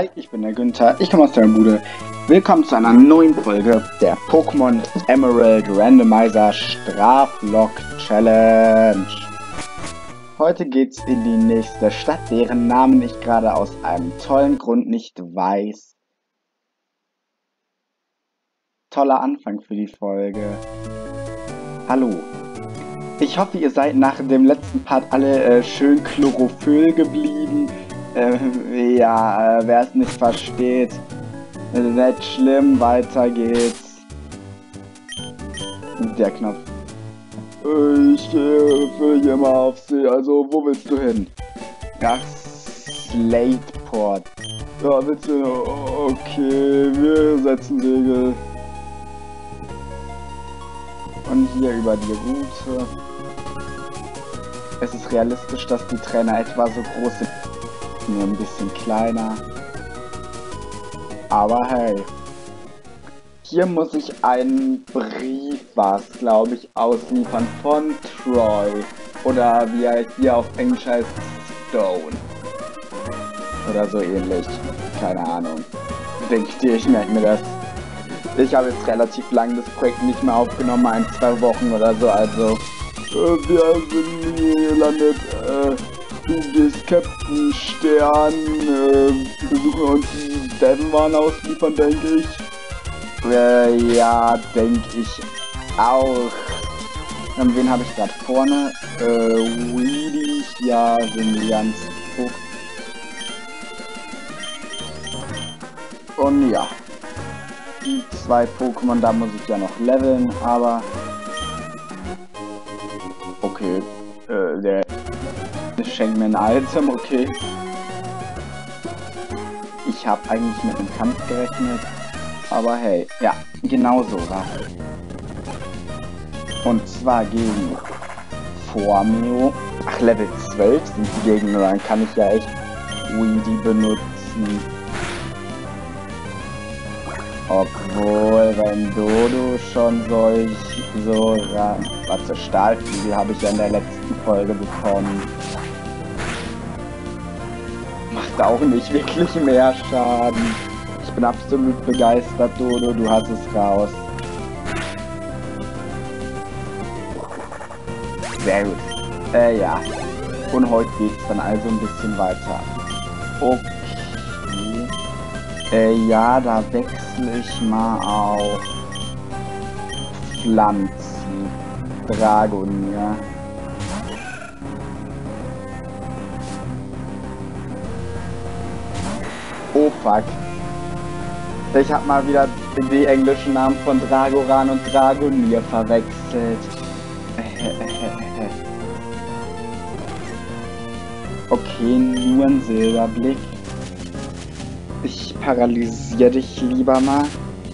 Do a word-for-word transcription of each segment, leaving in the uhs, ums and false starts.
Hi, ich bin der Günther, ich komme aus der Bude. Willkommen zu einer neuen Folge der Pokémon Emerald Randomizer Straflok Challenge. Heute geht's in die nächste Stadt, deren Namen ich gerade aus einem tollen Grund nicht weiß. Toller Anfang für die Folge. Hallo. Ich hoffe, ihr seid nach dem letzten Part alle äh, schön Chlorophyll geblieben. Äh, ja, äh, wer es nicht versteht, äh, nicht schlimm, weiter geht's. Der Knopf. Äh, ich gehe für hier mal auf See, also wo willst du hin? Ach, Slateport. Ja, willst du? Okay, wir setzen Segel. Und hier über die Route. Es ist realistisch, dass die Trainer etwa so groß sind. Nur ein bisschen kleiner. Aber hey. Hier muss ich einen Brief, was glaube ich, ausliefern von Troy. Oder wie er hier auf Englisch heißt, Stone. Oder so ähnlich. Keine Ahnung. Denke ich, ich merke mir das. Ich habe jetzt relativ lang das Projekt nicht mehr aufgenommen, ein, zwei Wochen oder so, also äh, wir sind hier gelandet, äh, du bist Captain Stern, äh, wir suchen uns die Devon ausliefern, denke ich. Äh, ja, denke ich auch. Ähm, wen habe ich gerade vorne? Äh, Weedy, ja, sind die ganz hoch. Und ja. Die zwei Pokémon, da muss ich ja noch leveln, aber okay, äh, der schenkt mir ein Item, okay. Ich habe eigentlich mit dem Kampf gerechnet, aber hey, ja, genau so war. Und zwar gegen Formio. Ach, Level zwölf sind die Gegner, dann kann ich ja echt Weedy benutzen. Obwohl, wenn Dodo schon solch so ran... Warte, Stahlflügel habe ich ja in der letzten Folge bekommen. Macht auch nicht wirklich mehr Schaden. Ich bin absolut begeistert, Dodo, du hast es raus. Sehr gut. Äh, ja. Und heute geht's dann also ein bisschen weiter. Okay. Äh, ja, da wechsle ich mal auf Pflanzen. Dragonia. Oh fuck. Ich hab mal wieder die englischen Namen von Dragoran und Dragonier verwechselt. Okay, nur ein Silberblick. Ich paralysiere dich lieber mal.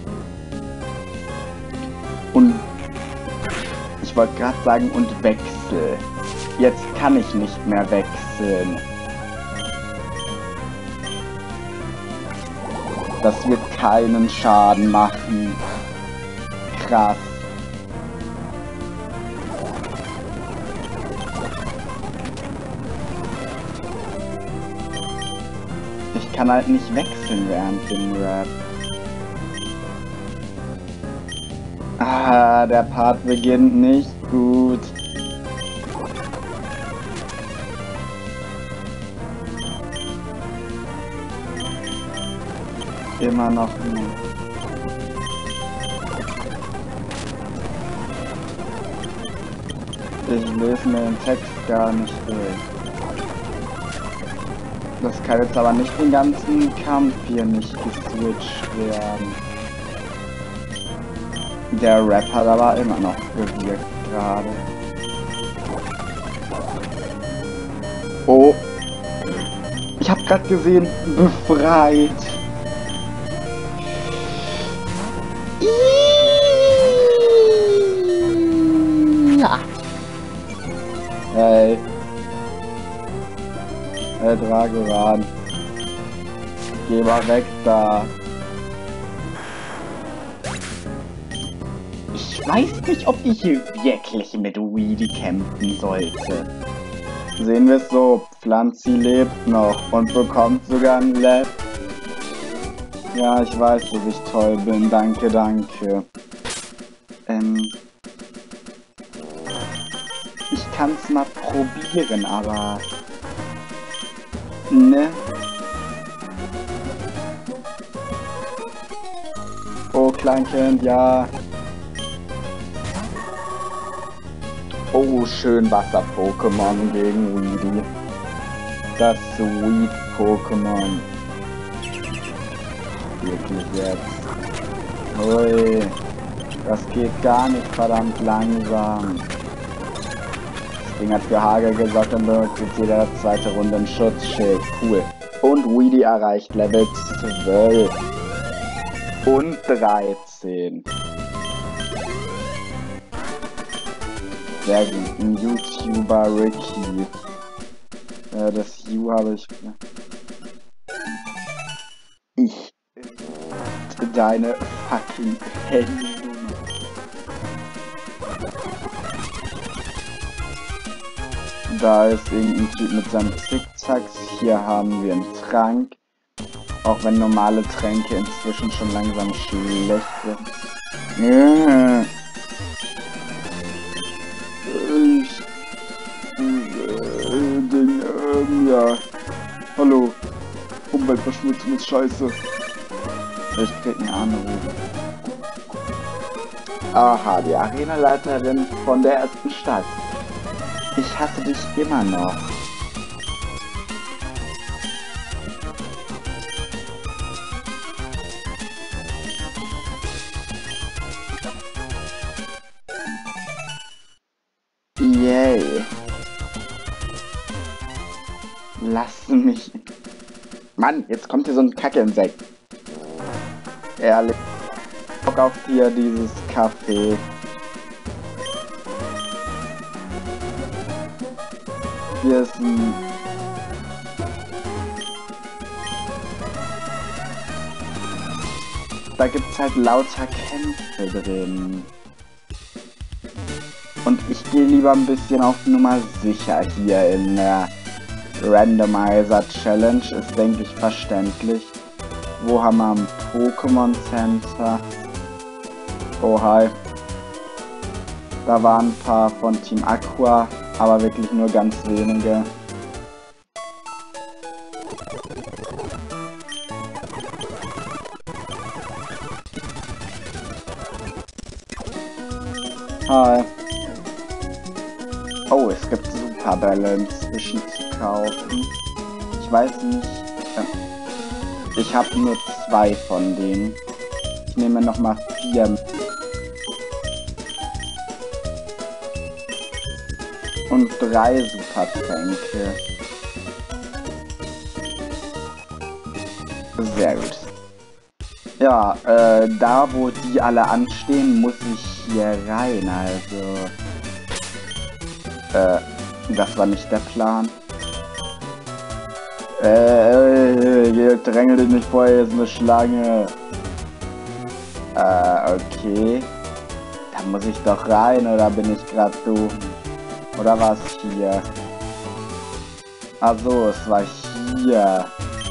Und ich wollte gerade sagen, und wechsel. Jetzt kann ich nicht mehr wechseln. Das wird keinen Schaden machen. Krass. Ich kann halt nicht wechseln während dem Rap. Ah, der Part beginnt nicht gut. Immer noch nicht. Ich lese mir den Text gar nicht durch. Das kann jetzt aber nicht den ganzen Kampf hier nicht geswitcht werden. Der Rap hat aber immer noch gewirkt gerade. Oh. Ich habe gerade gesehen, befreit. Ja. Hey. Hey, Dragoran. Geh mal weg da. Ich weiß nicht, ob ich hier wirklich mit Weedy kämpfen sollte. Sehen wir es so, Pflanzi lebt noch und bekommt sogar ein Level. Ja, ich weiß, dass ich toll bin. Danke, danke. Ähm... Ich kann's mal probieren, aber... Ne? Oh, Kleinkind, ja. Oh, schön Wasser-Pokémon gegen Weedy. Das Sweet-Pokémon. Wirklich jetzt. Ui. Das geht gar nicht verdammt langsam. Das Ding hat für Hagel gesorgt und benutzt jetzt jede zweite Runde ein Schutzschild. Cool. Und Weedy erreicht Level zwölf. Und dreizehn. Sehr gut. Ein YouTuber Ricky. Äh, das U habe ich... Ich... Deine fucking Handynummer. Da ist irgendein Typ mit seinem Zickzacks. Hier haben wir einen Trank. Auch wenn normale Tränke inzwischen schon langsam schlecht sind. Ja. Ich... Äh, Ding, ähm, ja. Hallo. Umweltverschmutzung ist scheiße. Ich krieg einen Anruf. Aha, die Arenaleiterin von der ersten Stadt. Ich hasse dich immer noch. Yay. Lass mich. Mann, jetzt kommt hier so ein Kackinsekt. Ehrlich. Bock auf hier dieses Café. Hier ist ein... Da gibt's halt lauter Kämpfe drin. Und ich gehe lieber ein bisschen auf Nummer sicher hier in der Randomizer Challenge. Ist, denke ich, verständlich. Wo haben wir ein Pokémon Center? Oh, hi. Da waren ein paar von Team Aqua, aber wirklich nur ganz wenige. Hi. Oh, es gibt Superbälle inzwischen zu kaufen. Ich weiß nicht. Ich habe nur zwei von denen. Ich nehme noch mal vier. Und drei Supertränke. Sehr gut. Ja, äh, da wo die alle anstehen, muss ich hier rein, also... Äh, das war nicht der Plan. Äh, äh, drängel dich nicht vor, hier ist eine Schlange. Äh, okay. Da muss ich doch rein, oder bin ich gerade dumm? Oder war es hier? Ach so, es war hier.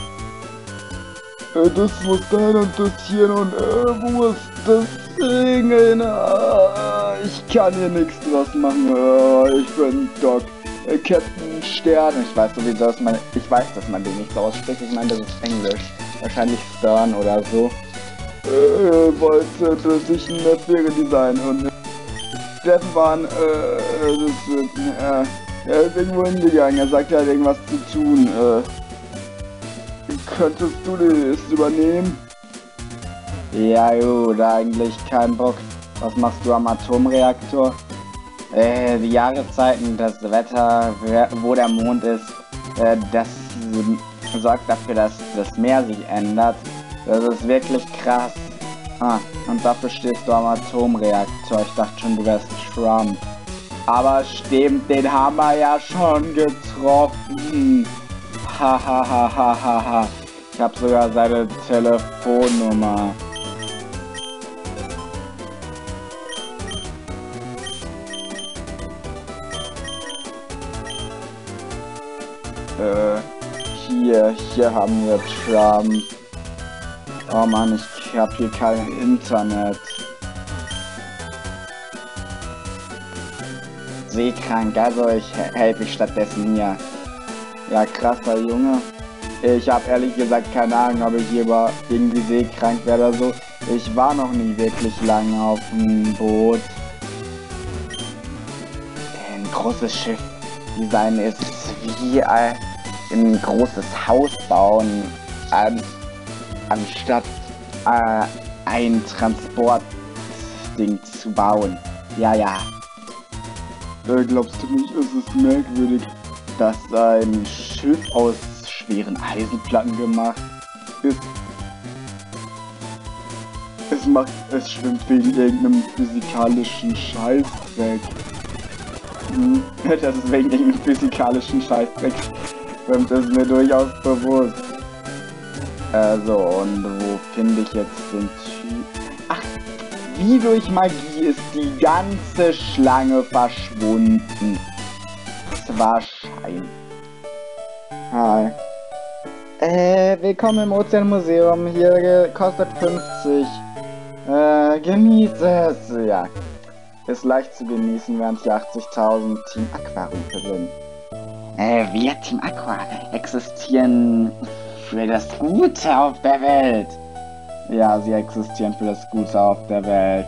Äh, das muss dahin und das hier und äh, wo ist das Ding hin? Äh, ich kann hier nichts draus machen. Äh, ich bin Doc. Äh, Captain Stern. Ich weiß sowieso, dass man... Ich weiß, dass man den nicht so ausspricht. Ich meine, das ist Englisch. Wahrscheinlich Stern oder so. Äh, wollte, dass ich ein Netzwerke-Design und... Steffen waren, äh, das, äh, er ist irgendwo hingegangen. Er sagt, er hat irgendwas zu tun. Äh, könntest du das übernehmen? Ja gut, eigentlich kein Bock. Was machst du am Atomreaktor? Äh, die Jahreszeiten, das Wetter, wo der Mond ist, äh, das äh, sorgt dafür, dass das Meer sich ändert. Das ist wirklich krass. Ah, und dafür stehst du am Atomreaktor. Ich dachte schon, du wärst Trump. Aber stimmt, den haben wir ja schon getroffen. Hahaha. Ha, ha, ha, ha. Ich habe sogar seine Telefonnummer. Äh, hier, hier haben wir Trump. Oh Mann, ich hab hier kein Internet. Seekrank, also ich helfe ich stattdessen hier. Ja, krasser Junge. Ich habe ehrlich gesagt keine Ahnung, ob ich hier über irgendwie seekrank werde oder so. Ich war noch nie wirklich lange auf dem Boot. Ein großes Schiff Design ist wie ein, ein großes Haus bauen, an, anstatt äh, ein Transportding zu bauen. Ja, ja. Äh, glaubst du nicht, ist es merkwürdig, dass ein Schiff aus schweren Eisenplatten gemacht ist? Es macht, es schwimmt wegen irgendeinem physikalischen Scheißdreck. Hm, das ist wegen irgendeinem physikalischen Scheißdreck. Und das ist mir durchaus bewusst. Also, und wo finde ich jetzt den Typ? Ach, wie durch Magie ist die ganze Schlange verschwunden. Das war Schein. Hi. Äh, willkommen im Ozeanmuseum. Hier kostet fünfzig. Äh, genieße es. Ja. Ist leicht zu genießen, während hier achtzigtausend Team Aqua-Rufe sind. Äh, wir Team Aqua existieren für das Gute auf der Welt. Ja, sie existieren für das Gute auf der Welt.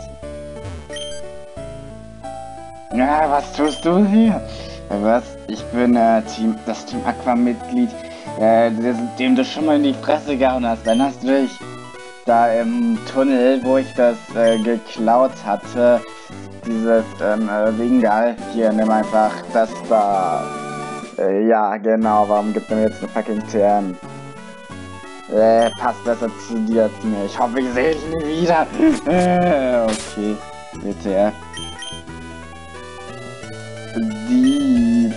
Ja, was tust du hier? Was? Ich bin äh, Team, das Team Aqua-Mitglied, äh, dem du schon mal in die Fresse gehauen hast. Erinnerst du dich? Da im Tunnel, wo ich das äh, geklaut hatte, dieses ähm, äh, Wingal. Hier, nimm einfach das da. Äh, ja, genau, warum gibt er mir jetzt eine fucking T M? Äh, passt besser zu dir als mir. Ich hoffe, ich sehe dich nie wieder. Äh, okay, W T F. Die...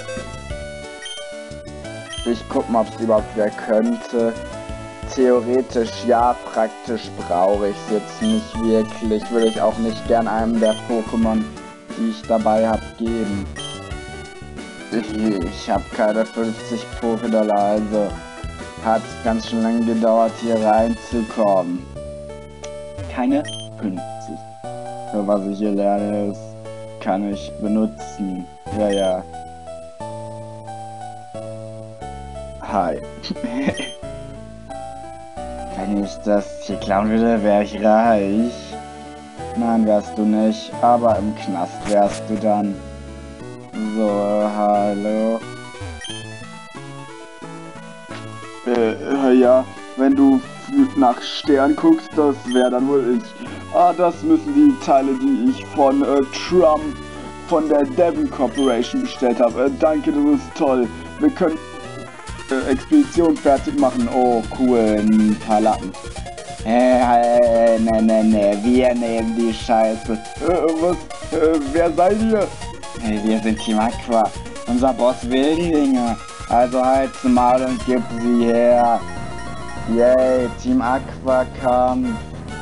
Ich guck mal, ob es überhaupt wer könnte. Theoretisch ja, praktisch brauche ich es jetzt nicht wirklich. Würde ich auch nicht gern einem der Pokémon, die ich dabei habe, geben. Ich, ich habe keine fünfzig Poké-Dollar, also hat ganz schön lange gedauert, hier reinzukommen. Keine fünfzig. Für was ich hier lerne, ist, kann ich benutzen. Ja, ja. Hi. Wenn ich das hier klauen würde, wäre ich reich. Nein, wärst du nicht, aber im Knast wärst du dann. So, hallo. Äh, ja, wenn du nach Stern guckst, das wäre dann wohl ich. Ah, das müssen die Teile, die ich von äh, Trump, von der Devon Corporation bestellt habe. Äh, danke, du bist toll. Wir können äh, Expedition fertig machen. Oh, cool, ein paar Lappen. Äh, äh, ne, ne, ne, wir nehmen die Scheiße. Äh, was? Äh, wer seid ihr? Hey, wir sind Team Aqua. Unser Boss will die Dinge. Also halt's mal und gib sie her. Yay, Team Aqua kam.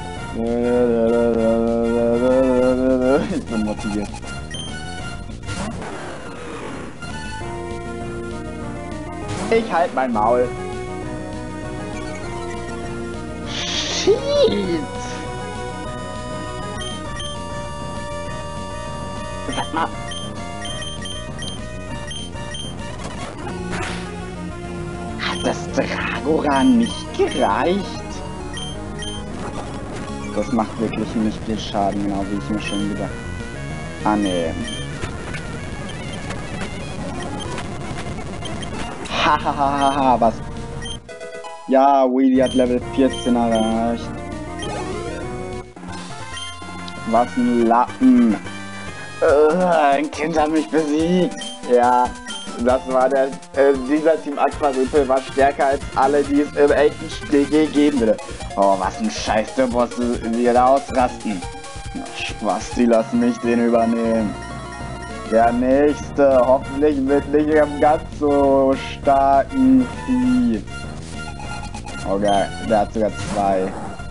Ich bin motiviert. Ich halt mein Maul. Shit. Sag mal. Hat das Dragoran nicht gereicht? Das macht wirklich nicht viel Schaden, genau wie ich mir schon gedacht. Ah, nee. Hahaha, was? Ja, Weedy hat Level vierzehn erreicht. Was ein Lappen. Uh, ein Kind hat mich besiegt. Ja, das war der, äh, dieser Team Aqua-Rüppel war stärker als alle, die es im echten Spiel geben würde. Oh, was ein Scheiß, der Boss wird ausrasten. Spaß, die lassen mich den übernehmen. Der nächste, hoffentlich mit nicht einem ganz so starken Vieh. Oh geil, der hat sogar zwei.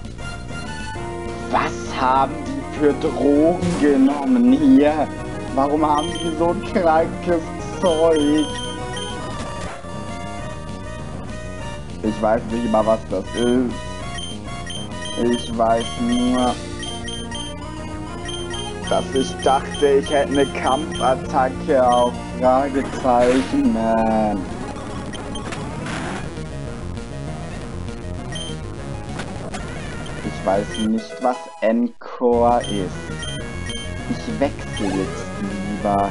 Was haben die für Drogen genommen hier? Warum haben die so ein krankes Zeug? Ich weiß nicht mal, was das ist. Ich weiß nur, dass ich dachte, ich hätte eine Kampfattacke auf Fragezeichen, man. Ich weiß nicht, was Encore ist. Ich wechsle jetzt lieber.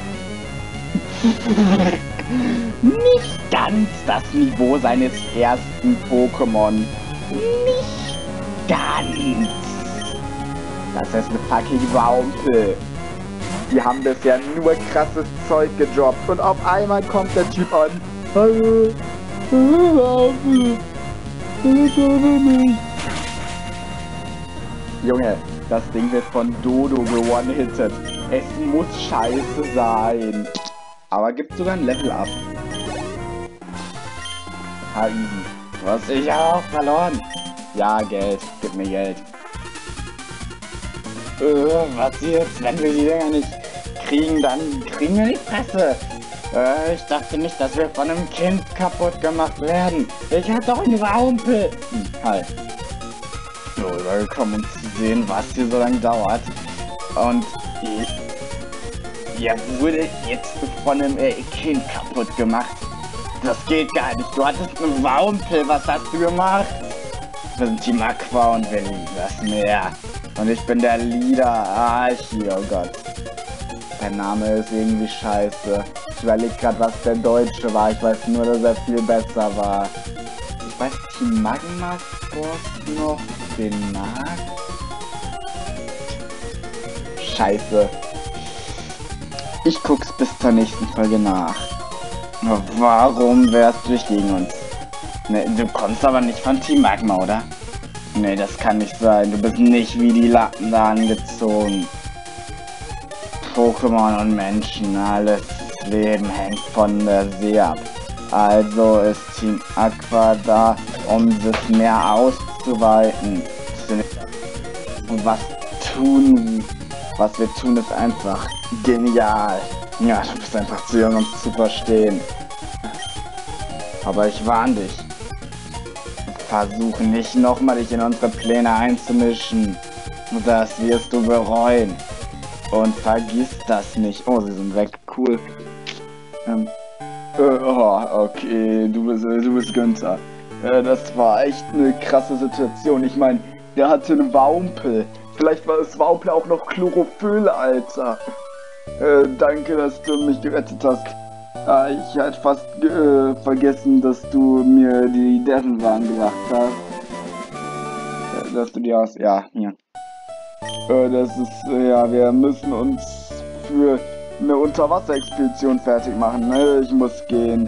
Nicht ganz das Niveau seines ersten Pokémon. Nicht ganz. Das ist eine fucking Waumpe. Die haben bisher nur krasses Zeug gedroppt und auf einmal kommt der Typ an. Hallo, Waumpe. Junge, das Ding wird von Dodo gewone-hitted. Es muss scheiße sein. Aber gibt sogar ein Level-Up. Ha, easy. Was? Ich habe auch verloren. Ja, Geld. Gib mir Geld. Äh, was jetzt? Wenn wir die Dinger nicht kriegen, dann kriegen wir die Fresse. Äh, ich dachte nicht, dass wir von einem Kind kaputt gemacht werden. Ich hatte doch eine Waumpe. Hm, hi. So, übergekommen, um zu sehen, was hier so lange dauert. Und ihr wurde jetzt von einem äh, Kind kaputt gemacht. Das geht gar nicht. Du hattest eine Waumpe. Was hast du gemacht? Wir sind Team Aqua und wir lieben das Meer. Und ich bin der Leader. Ah, hier, oh Gott. Der Name ist irgendwie scheiße. Ich überlege gerade, was der Deutsche war. Ich weiß nur, dass er viel besser war. Ich weiß Team Magma Force noch den Markt. Scheiße. Ich guck's bis zur nächsten Folge nach. Warum wärst du nicht gegen uns? Ne, du kommst aber nicht von Team Magma, oder? Ne, das kann nicht sein. Du bist nicht wie die Lappen da angezogen. Pokémon und Menschen, alles Leben hängt von der See ab. Also ist Team Aqua da, um das Meer auszuweiten. Und was tun, was wir tun, ist einfach genial. Ja, du bist einfach zu jung, um es zu verstehen. Aber ich warne dich. Versuche nicht nochmal dich in unsere Pläne einzumischen. Das wirst du bereuen. Und vergiss das nicht. Oh, sie sind weg. Cool. Ähm. Äh, oh, okay. Du bist, äh, du bist Günther. Äh, das war echt eine krasse Situation. Ich meine, der hatte eine Waumpe. Vielleicht war das Waumpe auch noch Chlorophyll, Alter. Äh, danke, dass du mich gerettet hast. Äh, ich hatte fast äh, vergessen, dass du mir die Devon-Waren gebracht hast. Äh, dass du die aus... Ja, hier. Äh, das ist... Äh, ja, wir müssen uns für eine Unterwasserexpedition fertig machen, ne? Ich muss gehen.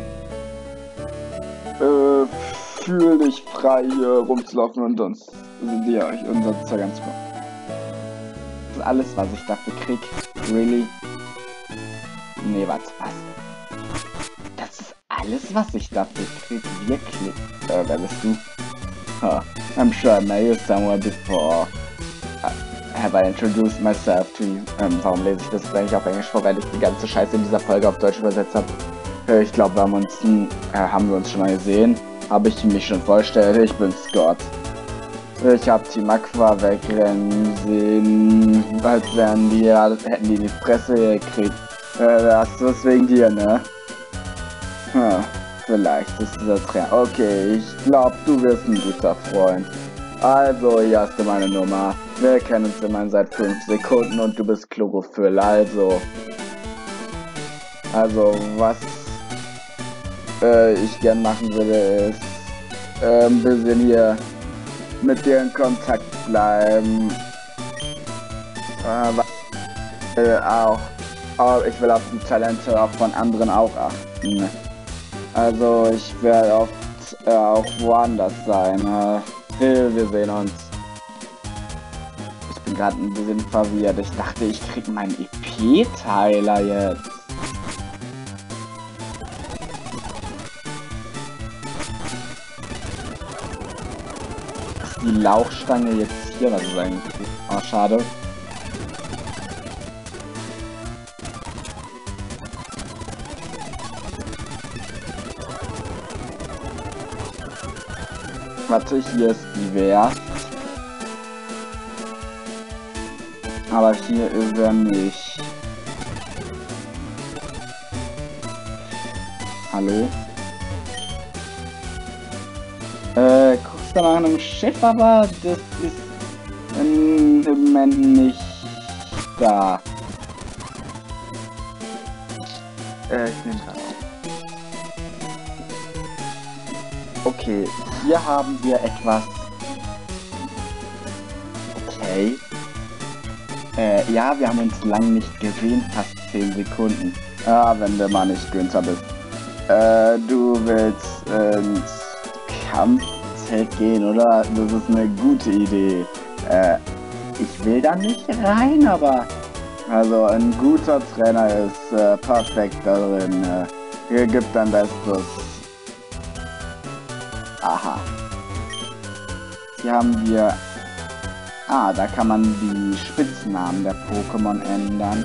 Äh, fühl dich frei, hier rumzulaufen und uns... Ja, unser Zeug anzukommen. Das ist alles, was ich dafür krieg. Really? Nee, warte, was? Das ist alles, was ich dafür krieg? Wirklich? Äh, wer bist du? Huh. I'm sure I met you somewhere before. Have I introduced myself to you? Ähm, warum lese ich das eigentlich auf Englisch vor, weil ich die ganze Scheiße in dieser Folge auf Deutsch übersetzt habe? Äh, ich glaube, wir haben uns, äh, haben wir uns schon mal gesehen. Habe ich mich schon vorgestellt? Ich bin Scott. Ich habe Team Aqua wegrennen sehen, als wären die, hätten die die Fresse gekriegt. Äh, das ist wegen dir, ne? Hm, vielleicht ist dieser Trainer. Okay, ich glaube, du wirst ein guter Freund. Also, hier hast du meine Nummer. Wir kennen uns immerhin seit fünf Sekunden und du bist Chlorophyll, also. Also, was äh, ich gern machen würde, ist äh, ein bisschen hier mit dir in Kontakt bleiben. Äh, äh, auch, auch. Ich will auf die Talente auch von anderen auch achten. Also ich werde oft äh, auch woanders sein. Äh, wir sehen uns. Ich bin gerade ein bisschen verwirrt. Ich dachte, ich krieg meinen E P-Teiler jetzt. Die Lauchstange jetzt hier, was ist eigentlich? Oh, schade. Warte, hier ist die Wehr. Aber hier ist er nicht. Hallo? Äh, guckst du nach einem Schiff, aber das ist im Moment nicht da. Äh, ich nehme gerade auf. Okay, hier haben wir etwas. Okay. Äh, ja, wir haben uns lang nicht gesehen, fast zehn Sekunden. Ah, wenn du mal nicht Günther bist. Äh, du willst ins Kampfzelt gehen, oder? Das ist eine gute Idee. Äh, ich will da nicht rein, aber... Also, ein guter Trainer ist äh, perfekt darin. Äh, hier gibt ein Bestes. Aha. Hier haben wir... Ah, da kann man die Spitznamen der Pokémon ändern.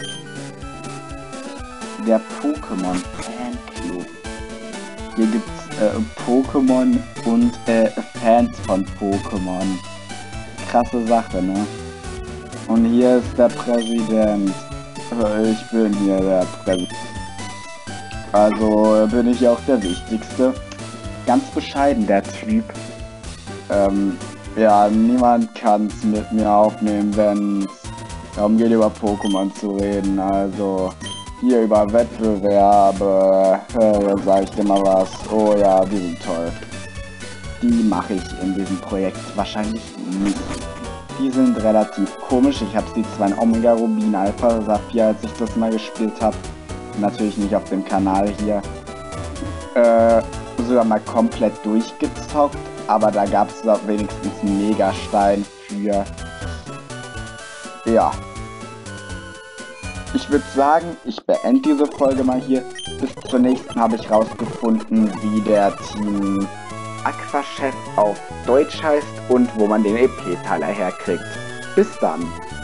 Der Pokémon Fanclub. Hier gibt's äh, Pokémon und äh, Fans von Pokémon. Krasse Sache, ne? Und hier ist der Präsident. Äh, ich bin hier der Präsident. Also bin ich auch der Wichtigste. Ganz bescheiden, der Typ. Ähm, ja, niemand kann es mit mir aufnehmen, wenn es darum geht, über Pokémon zu reden. Also hier über Wettbewerbe, äh, sag ich dir mal was. Oh ja, die sind toll. Die mache ich in diesem Projekt wahrscheinlich nicht. Die sind relativ komisch. Ich habe sie zwar in Omega Rubin, Alpha Saphir, als ich das mal gespielt habe. Natürlich nicht auf dem Kanal hier. Äh, sogar mal komplett durchgezockt. Aber da gab es doch wenigstens einen Megastein für. Ja. Ich würde sagen, ich beende diese Folge mal hier. Bis zur nächsten habe ich rausgefunden, wie der Team Aquachef auf Deutsch heißt und wo man den E P-Teiler herkriegt. Bis dann!